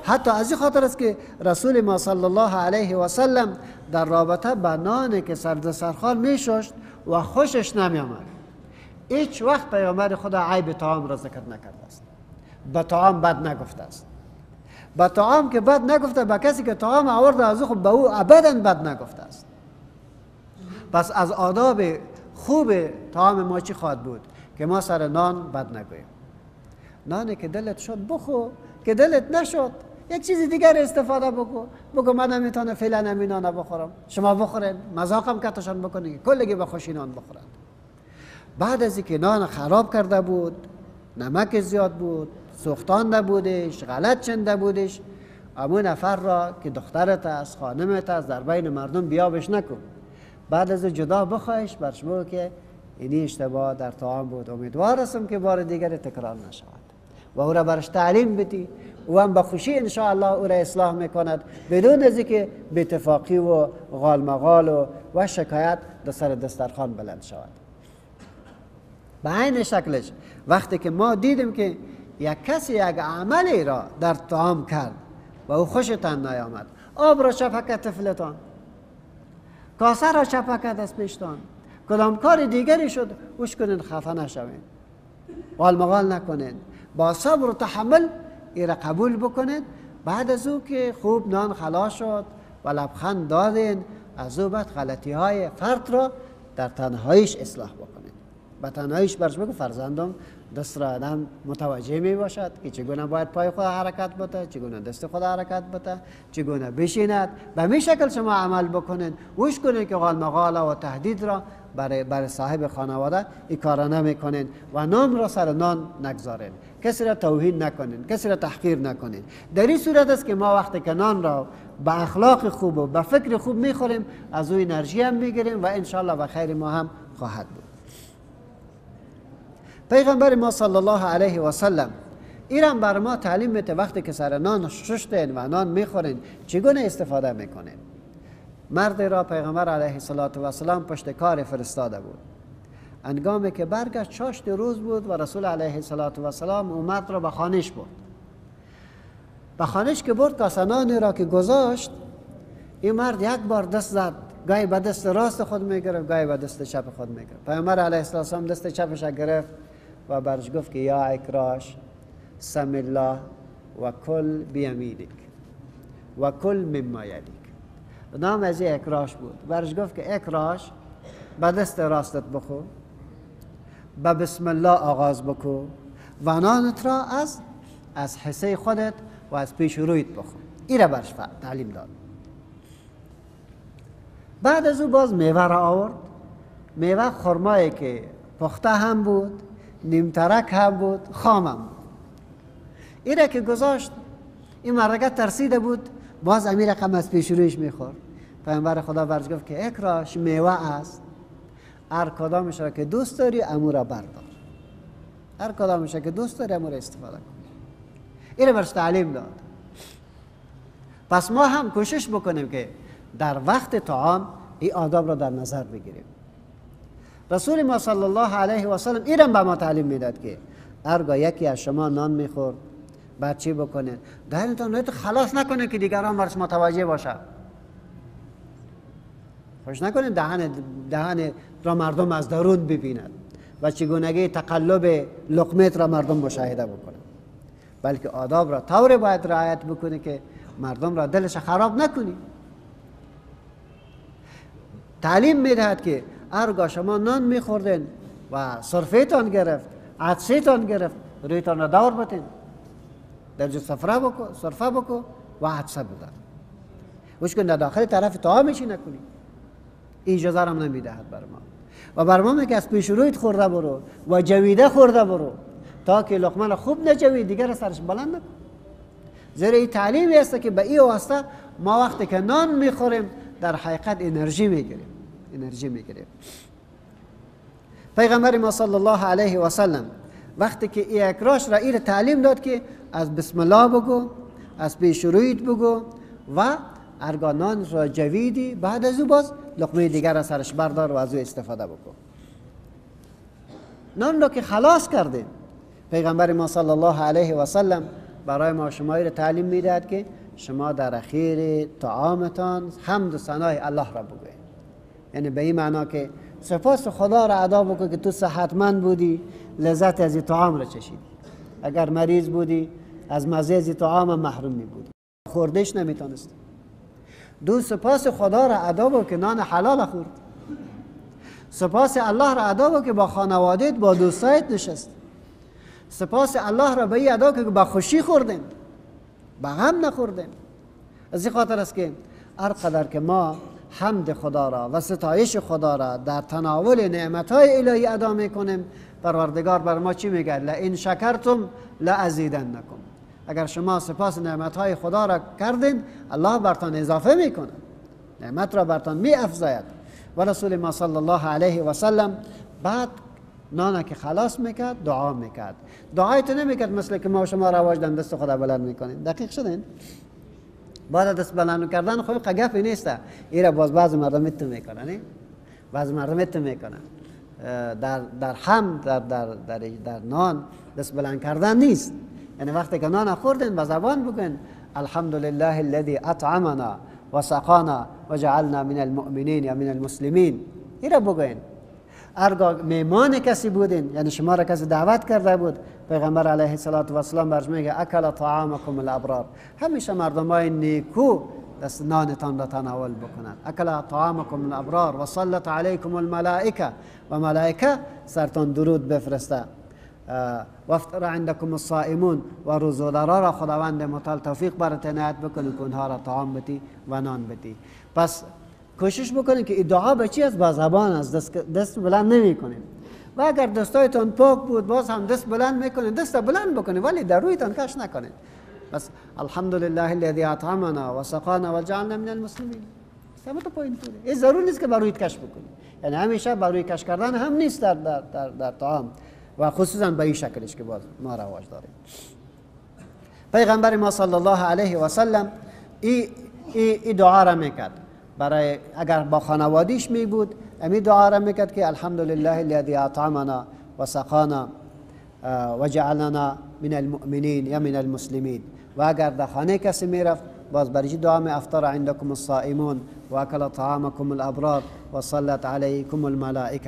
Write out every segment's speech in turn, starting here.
حتی از این خاطر است که رسول ما صلی الله علیه و سلم در رابطه با نانی که سر دسترخوان میشست و خوشش نمی آمد، هیچ وقت پیامبر خدا عیب طعام را ذکر نکرده است. به طعام بد نگفته است. به طعام که بد نگفته، به کسی که طعام آورده از خود به او ابدا بد نگفته است. پس از آداب خوب طعام ما چی خواهد بود؟ که ما سر نان بد نگوییم. نانی که دلت شد بخو، که دلت نشد یک چیز دیگر استفاده بگو من نمیتونم فعلا همین نان بخورم، شما بخورین، مذاقم کتشان بکنین، کلگی به خوشی نان بخورند. بعد از اینکه نان خراب کرده بود، نمک زیاد بود، سوختان نبودش، غلط چنده بودش، اما نفر را که دخترت است، خانمت است، در بین مردم بیابش نکن. بعد از جدا بخواهش برش بگو که اینی اشتباه در طعام بود، امیدوار هستم که بار دیگر تکرار نشود و او را برش تعلیم بدی، او هم بخوشی انشاءالله او را اصلاح میکند، بدون از اینکه بی‌اتفاقی و غال مغال و شکایت در سر دسترخوان بلند شود. به این شکلش وقتی که ما دیدیم که یک کسی یک عملی را در طعام کرد و او خوشتان نیامد، آب را چپکه طفلتان، کاسه را چپکه دست پیشتان، کدام کار دیگری شد، وش کنین، خفه نشوین، غال مغال نکنین، با صبر و تحمل این را قبول بکنین. بعد از او که خوب نان خلاص شد و لبخند دادین، از او بعد غلطی های فرد را در تنهاییش اصلاح بکنین. به تنهاییش برش بگو فرزندم دست را آدم متوجه می باشد که چگونه باید پای خود حرکت بده، چگونه دست خود حرکت بده، چگونه بشیند. به می شکل شما عمل بکنین، وش کنین که غال مغال و تهدید را برای صاحب خانواده این کارا نمیکنین و نان را سر نان نگذارین، کسی را توهین نکنین، کسی را تحقیر نکنین. در این صورت است که ما وقتی که نان را با اخلاق خوب و با فکر خوب میخوریم، از او انرژی هم میگیریم و انشاءالله به خیر ما هم خواهد بود. پیغمبر ما صلی الله علیه و سلم ایران بر ما تعلیم میده وقتی که سر نان ششتین و نان میخورین چگونه استفاده میکنین. مرد را پیغمبر علیه السلام پشت کار فرستاده بود. انگامی که برگشت چاشت روز بود و رسول علیه السلام او مرد را به خانهش برد. به خانهش که برد، کاسه نانی را که گذاشت، این مرد یک بار دست زد، گاهی به دست راست خود میگرفت، گاهی به دست چپ خود میگرفت. پیامبر علیه السلام دست چپش گرفت و برش گفت که یا اکراش سم الله و کل بیمینک و کل مما یلیک. نام از اکراش بود. برش گفت که اکراش، به دست راستت بخو، به بسم الله آغاز بکو و نانت را از حصه خودت و از پیش رویت بخو. این را برش تعلیم داد. بعد از او باز میوه را آورد. میوه خرمایی که پخته هم بود، نیمترک هم بود، خام هم بود. این را که گذاشت، این مرگه ترسیده بود، باز امیر رقم از پیش رویش میخورد. پیامبر خدا برش گفت که اکراش میوه است، هر کدامش را که دوست داری امو را بردار، هر کدامش را که دوست داری امو را استفاده کن. این را برش تعلیم داد. پس ما هم کوشش بکنیم که در وقت طعام این آداب را در نظر بگیریم. رسول ما صلی الله علیه و سلم این را به ما تعلیم میداد که هرگاه یکی از شما نان میخورد، بعد چی بکنید؟ دهنتان رو خلاص نکنید که دیگران برش متوجه باشه. خوش نکنید دهن را مردم از درون ببیند و چگونگی تقلب لقمت را مردم مشاهده بکنند، بلکه آداب را طور باید رعایت بکنی که مردم را دلش خراب نکنی. تعلیم میدهد که هرگاه شما نان میخوردین و سرفه‌تان گرفت، عدسه‌تان گرفت، رویتان را دور بتین، درجه سرفه بکو و عدسه بده. وش کن در داخل طرف طعامشی نکنی. این اجازه هم نمیدهد بر ما. و بر ما میگه از پیش رویت خورده برو و جویده خورده برو، تا که لقمه خوب نجوید دیگر سرش بلند نکن. زیرا این تعلیمی است که به این واسطه ما وقتی که نان میخوریم در حقیقت انرژی میگیریم. پیغمبر ما صلی الله علیه و سلم وقتی که این اکراش را این تعلیم داد که از بسم الله بگو، از پیش رویت بگو و هرگاه نان را جویدی بعد از او باز لقمه دیگر را سرش بردار و از او استفاده بکن. نان را که خلاص کرده پیغمبر ما صلی الله علیه و سلم برای ما شمایی را تعلیم میدهد که شما در اخیر طعامتان حمد و ثنای الله را بگویید. یعنی به این معنا که سپاس خدا را ادا بکن که تو صحتمند بودی، لذت از این طعام را چشیدی. اگر مریض بودی از مزه از این طعام محروم می بودی، خوردش نمیتونستی. دو سپاس خدا را ادا بکن که نان حلال خورد. سپاس الله را ادا بکن که با خانوادهت با دوستایت نشست. سپاس الله را به این ادا که با خوشی خوردیم، با غم نخوردیم. از این خاطر است که هر قدر که ما حمد خدا را و ستایش خدا را در تناول نعمتهای الهی ادا میکنیم، پروردگار بر ما چی میگه؟ لئن شکرتم لازیدنکم. اگر شما سپاس نعمتهای خدا را کردین، الله برتان اضافه میکنه، نعمت را برتان می افزاید. و رسول ما صلی الله علیه و سلم بعد نانه که خلاص میکرد دعا میکرد. دعایت نمیکرد مثل که ما شما رواج دن دست خدا بلند میکنین. دقیق شدین؟ بعد دست بلند کردن خب قگفی نیسته. ایره باز بعض مردم میتون میکنن، بعض مردم میتون میکنن. در حمد در نان دست بلند کردن نیست. یعنی وقتی که نان خوردین با زبان بگن الحمدلله الذی اطعمنا و سقانا و جعلنا من المؤمنین یا من المسلمین. ایره بگوین. ارگاه میمان کسی بودین، یعنی شما را کسی دعوت کرده بود، پیغمبر علیه السلام برش میگه اکل طعامکم الابرار. همیشه مردمای نیکو دست نانتان را تناول بکنند. اکل طعامکم الابرار و صلت علیکم الملائکه، و ملائکه سرتان درود بفرسته. و افطر عندکم الصائمون، و روزه‌دارا را خداوند متعال توفیق برات عنایت بکنه که اونها را طعام بدی و نان بدی. پس کوشش بکنید که این دعا به چی است؟ با زبان است، دست بلند نمی کنید. و اگر دستایتان پاک بود باز هم دست بلند میکنید، دست بلند بکنید ولی در رویتان کش نکنید. بس الحمدلله الذی اطعمنا و سقانا و جعلنا من المسلمین. سمت پایین توله. این ضرور نیست که بر رویت کش بکنید. یعنی همیشه بر روی کش کردن هم نیست در طعام، و خصوصا به این شکلش که باز ما رواج داریم. پیغمبر ما صلی الله علیه و سلم این دعا را میکرد. برای اگر با خانوادیش می بود امی دعا را میکرد که الحمدلله الذی اطعمنا و سقانا و جعلنا من المؤمنین یا من المسلمین. و اگر در خانه کسی میرفت باز برای دعا می افطر عندکم الصائمون و اکل طعامکم الابرار و صلت علیکم الملائکه.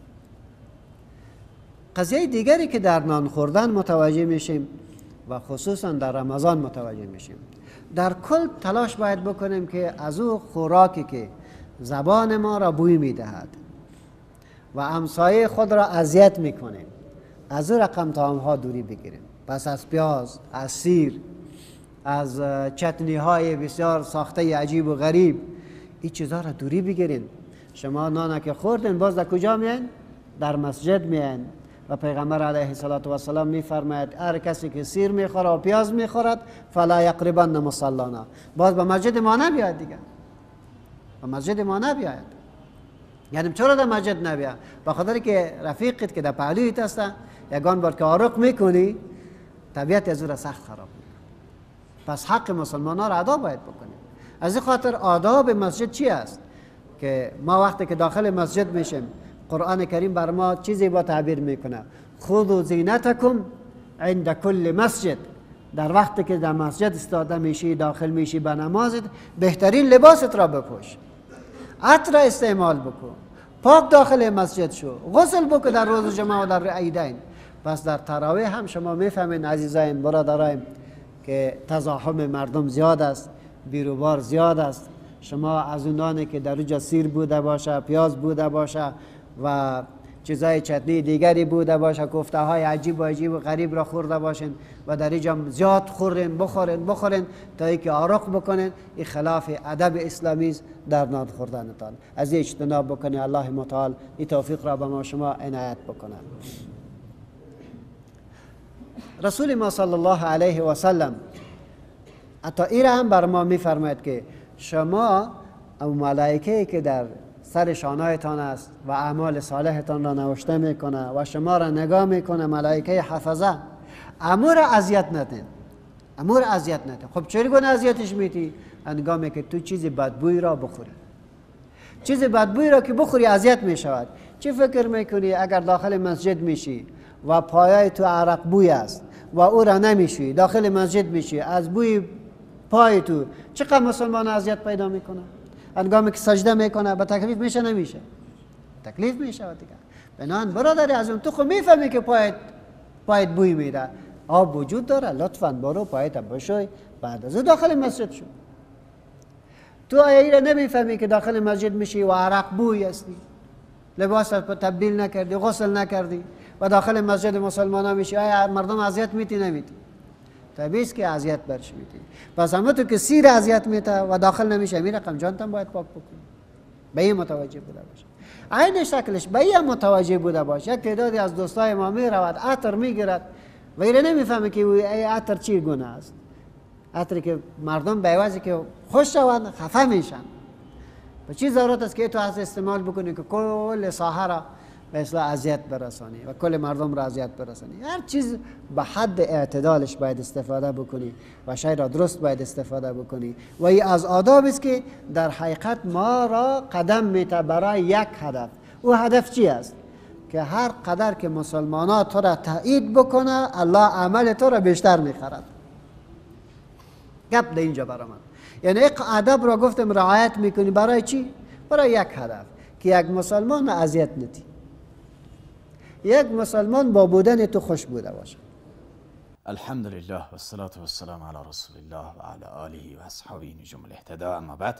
قضیه دیگری که در نان خوردن متوجه میشیم و خصوصا در رمضان متوجه میشیم، در کل تلاش باید بکنیم که از او خوراکی که زبان ما را بوی میدهد و همسایه خود را اذیت میکنه از او رقم طعام ها دوری بگیریم. پس از پیاز، از سیر، از چتنی های بسیار ساخته عجیب و غریب، این چیزها را دوری بگیریم. شما نانه که خوردین باز در کجا میاین؟ در مسجد میاین. و پیغمبر علیه السلام میفرماید هر کسی که سیر میخوره و پیاز میخورد فلا یقربن مصلانا، باز به مسجد ما نبیاید دیگه، به مسجد ما نبیاید. یعنی چرا در مسجد نبیاید؟ به خاطر که رفیقت که در پهلویت هست یگان بار که عرق میکنی طبیعت از او را سخت خراب میکنه. پس حق مسلمان ها را ادا باید بکنیم. از این خاطر آداب مسجد چی است؟ که ما وقتی که داخل مسجد میشیم قرآن کریم بر ما چیزی با تعبیر میکنه خذوا زینتکم عند کل مسجد. در وقتی که در مسجد استاده میشی، داخل میشی به نمازت، بهترین لباست را بپوش، عطر استعمال بکن، پاک داخل مسجد شو، غسل بکن در روز جمعه و در عیدین. پس در تراویح هم شما میفهمین عزیزایم برادرایم که تزاحم مردم زیاد است، بیروبار زیاد است. شما از اونانی که در اونجا سیر بوده باشه، پیاز بوده باشه و چیزای چتنی دیگری بوده باشه، کوفته های عجیب و غریب را خورده باشین و در اینجا زیاد خورین بخورین تا اینکه عرق بکنین، این خلاف ادب اسلامی است در نان خوردنتان. از این اجتناب بکنید. الله متعال این توفیق را به ما شما عنایت بکنه. رسول ما صلی الله علیه و سلم حتی این هم بر ما میفرماید که شما او ملائکه‌ای که در سر شانه‌تان است و اعمال صالحتان را نوشته میکنه و شما را نگاه میکنه، ملائکه حفظه، امور اذیت ندین، امور اذیت ندین. خب چرا اذیتش میتی؟ هنگامی که تو چیز بدبوی را بخوری، چیز بدبوی را که بخوری اذیت میشود. چی فکر میکنی اگر داخل مسجد میشی و پایای تو عرق بوی است و او را نمیشویی، داخل مسجد میشی، از بوی پای تو چقدر مسلمان اذیت پیدا میکنه. هنگامی که سجده میکنه به تکلیف میشه نمیشه؟ تکلیف میشه دیگه. بنان برادری از اون تو خود میفهمی که پایت بوی میده، آب وجود داره، لطفاً برو پایت بشوی، بعد از داخل مسجد شو. تو آیا نمیفهمی که داخل مسجد میشی و عرق بوی هستی، لباس تبدیل نکردی، غسل نکردی و داخل مسجد مسلمان ها میشی، آیا مردم اذیت میتی نمیتی؟ طبیعی است که اذیت برش میتی. پس همه تو که سیر اذیت میته و داخل نمیشه، این رقم جانتم باید پاک بکنی. به این متوجه بوده باشه. عین شکلش به این متوجه بوده باشه. یک تعدادی از دوستای ما میرود عطر میگیرد و ایره نمیفهمه که ای عطر چی گونه است. عطری که مردم به عوضی که خوش شوند خفه میشن. به چی ضرورت است که تو از استعمال بکنی که کل ساحه را به اصلاح اذیت برسانی و کل مردم را اذیت برسانی؟ هر چیز به حد اعتدالش باید استفاده بکنی و شی را درست باید استفاده بکنی و این از آداب است که در حقیقت ما را قدم میته برای یک هدف. او هدف چی است؟ که هر قدر که مسلمانات تو را تایید بکنه الله عمل تو را بیشتر میخرد. گپ در اینجا برای من، یعنی یک ادب را گفتم رعایت میکنی برای چی؟ برای یک هدف، که یک مسلمان اذیت نتی، یک مسلمان با بودن تو خوش بوده باشه. الحمد لله و الصلاة و السلام علی رسول الله و علی آله و اصحابه نجوم الاهتداء. اما بعد،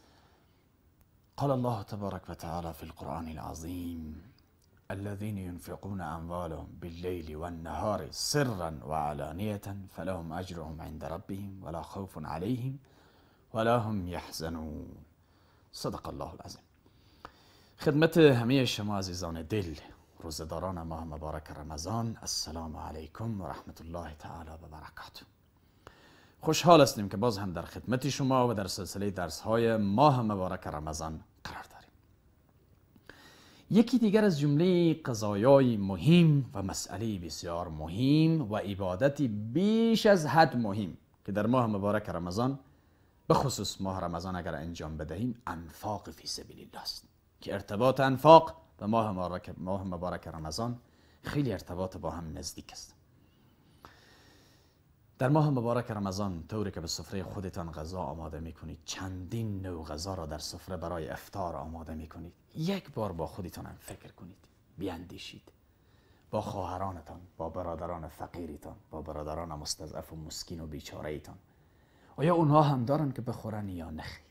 قال الله تبارك وتعالى في القرآن العظيم: الذين ينفقون أموالهم بالليل والنهار سرا وعلانية فلهم أجرهم عند ربهم ولا خوف عليهم ولا هم يحزنون. صدق الله العظیم. خدمت همه شما عزیزان دل، روزداران ماه مبارک رمضان، السلام علیکم و رحمت الله تعالی و برکاته. خوشحال هستیم که باز هم در خدمت شما و در سلسله درس‌های ماه مبارک رمضان قرار داریم. یکی دیگر از جمله قضایای مهم و مسئله بسیار مهم و عبادتی بیش از حد مهم که در ماه مبارک رمضان، به خصوص ماه رمضان اگر انجام بدهیم، انفاق فی سبیل الله است که ارتباط انفاق و ماه مبارک رمضان خیلی ارتباط با هم نزدیک است. در ماه مبارک رمضان طوری که به سفره خودتان غذا آماده میکنید، چندین نوع غذا را در سفره برای افطار آماده میکنید، یک بار با خودتان هم فکر کنید، بیاندیشید، با خواهرانتان، با برادران فقیرتان، با برادران مستضعف و مسکین و بیچاره ایتان، آیا اونها هم دارن که بخورن یا نخیر؟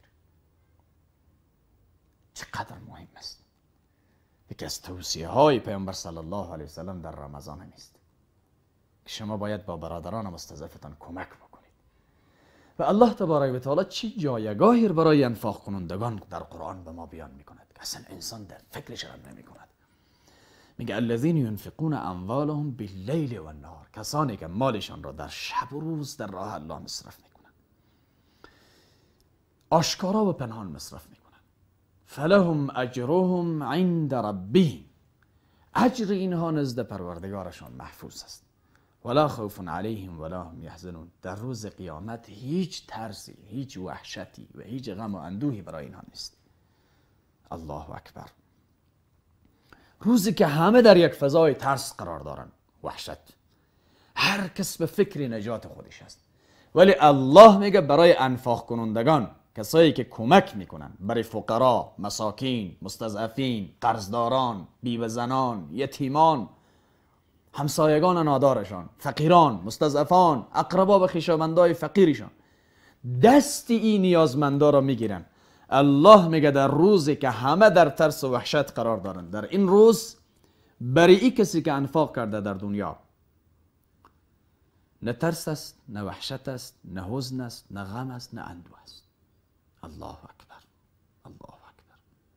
چقدر مهم است. یکی از توصیه های پیامبر صلی الله علیه وسلم در رمضان است که شما باید با برادران مستضعفتان کمک بکنید. و الله تبارک و تعالی چه جایگاهی برای انفاق کنندگان در قرآن به ما بیان میکند که اصلا انسان در فکرش هم نمیکند. میگه الذین ینفقون اموالهم باللیل و النهار، کسانی که مالشان را در شب و روز در راه الله مصرف میکنند، آشکارا و پنهان مصرف میکنند. فلهم اجرهم عند ربهم، اجر اینها نزد پروردگارشان محفوظ است. ولا خوف علیهم ولا هم یحزنون، در روز قیامت هیچ ترسی، هیچ وحشتی و هیچ غم و اندوهی برای اینها نیست. الله اکبر. روزی که همه در یک فضای ترس قرار دارند، وحشت، هر کس به فکر نجات خودش است. ولی الله میگه برای انفاق کنندگان، کسایی که کمک میکنن برای فقرا، مساکین، مستضعفین، قرضداران، بیوه زنان، یتیمان، همسایگان نادارشان، فقیران، مستضعفان، اقربا و خویشاوندای فقیرشان، دست این نیازمندا را میگیرن. الله میگه در روزی که همه در ترس و وحشت قرار دارن، در این روز برای این کسی که انفاق کرده در دنیا، نه ترس است، نه وحشت است، نه حزن است، نه غم است، نه اندوه است. الله اکبر، الله اکبر.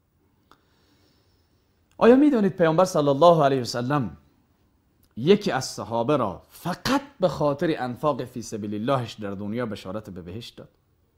آیا میدونید پیامبر صلی الله علیه وسلم یکی از صحابه را فقط به خاطر انفاق فی سبیل اللهش در دنیا بشارت به بهشت داد؟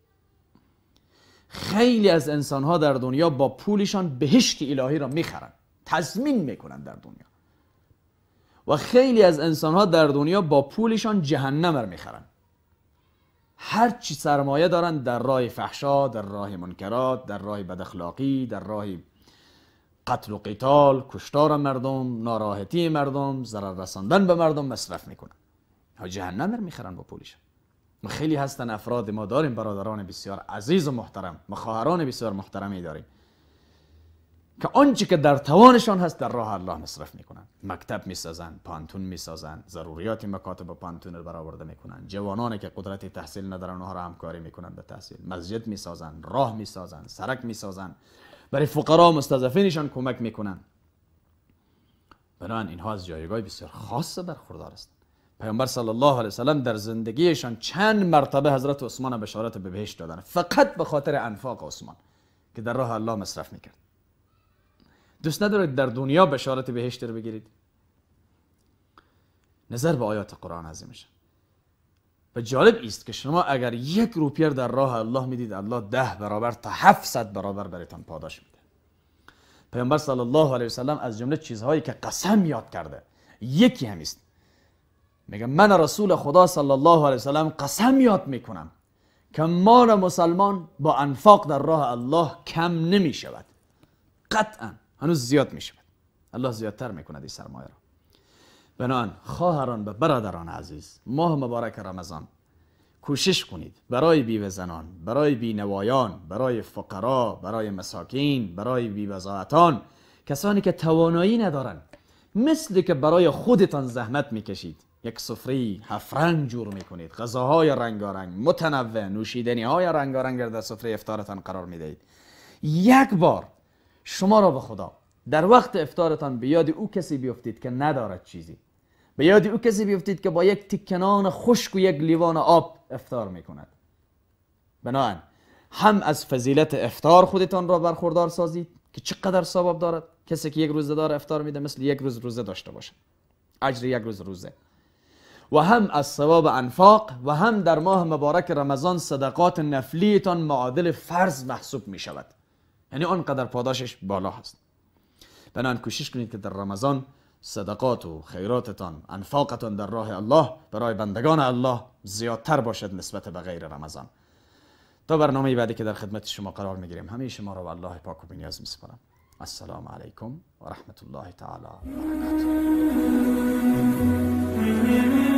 خیلی از انسانها در دنیا با پولشان بهشت الهی را میخرن، تضمین میکنن در دنیا، و خیلی از انسانها در دنیا با پولشان جهنم را میخرن. هر چی سرمایه دارن در راه فحشا، در راه منکرات، در راه بداخلاقی، در راه قتل و قتال، کشتار مردم، ناراحتی مردم، ضرر رساندن به مردم مصرف میکنن. ها جهنم رو میخرن با پولش. ما خیلی هستن افراد، ما داریم برادران بسیار عزیز و محترم، ما خواهران بسیار محترمی داریم که آنچه که در توانشان هست در راه الله مصرف میکنن. مکتب میسازن، پانتون میسازن، ضروریات مکاتب پانتون رو برآورده میکنن. جوانانی که قدرت تحصیل ندارن اونها رو همکاری میکنن به تحصیل. مسجد میسازن، راه میسازن، سرک میسازن، برای فقرا مستضعفینشان کمک میکنن. بنابراین اینها از جایگاه بسیار خاص برخوردار است. پیامبر صلی الله علیه وسلم در زندگیشان چند مرتبه حضرت عثمان بشارت به بهشت دادن، فقط به خاطر انفاق عثمان که در راه الله مصرف میکرد. دوست ندارید در دنیا بشارت بهشت رو بگیرید؟ نظر به آیات قرآن عظیمش. و جالب است که شما اگر 1 روپیه در راه الله میدید، الله 10 برابر تا 700 برابر برایتان پاداش میده. پیامبر صلی الله علیه وسلم از جمله چیزهایی که قسم یاد کرده یکی هم است. میگه من رسول خدا صلی الله علیه وسلم قسم یاد میکنم که مال مسلمان با انفاق در راه الله کم نمی شود، قطعا هنوز زیاد می شود. الله زیادتر میکند این سرمایه را. بنابراین خواهران و برادران عزیز، ماه مبارک رمضان کوشش کنید برای بیوه زنان، برای بینوایان، برای فقرا، برای مساکین، برای بیوزاعتان، کسانی که توانایی ندارن، مثل که برای خودتان زحمت میکشید، یک سفره 7 رنگ جور میکنید، غذاهای رنگارنگ متنوع، نوشیدنی های رنگارنگ در سفره افطارتان قرار میدهید. یک بار شما را به خدا در وقت افطارتان به یاد او کسی بیفتید که ندارد چیزی، به یاد او کسی بیفتید که با یک تکنان خشک و یک لیوان آب افطار میکند. بنابراین هم از فضیلت افطار خودتان را برخوردار سازید که چقدر ثواب دارد. کسی که 1 روزه دار افطار میده مثل 1 روز روزه داشته باشه، اجر 1 روز روزه. و هم از ثواب انفاق و هم در ماه مبارک رمضان صدقات نفلیتان معادل فرض محسوب می شود، یعنی آنقدر پاداشش بالا هست. بنابراین کوشش کنید که در رمضان صدقات و خیراتتان، انفاقتان در راه الله برای بندگان الله زیادتر باشد نسبت به غیر رمضان. تا برنامه بعدی که در خدمت شما قرار میگیریم، همه شما را به الله پاک و بی‌نیاز میسپارم. السلام علیکم و رحمت الله تعالی و برکاته.